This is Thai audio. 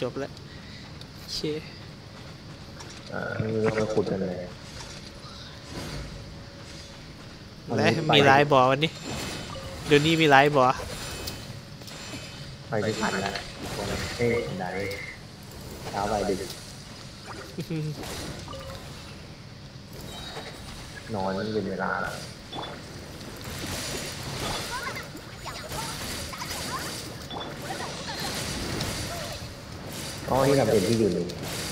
จบแล้วโอเคนี่เราขุดกันเลยและมีไลฟ์บอวันนี้เดี๋ยวนี้มีไลฟ์บอไปที่ผ่านแล้วเฮ้ยได้เช้าไปดึกนอนนี่เป็นเวลาแล้วอ๋อนี่ทำเป็นที่อยู่หนึ่ง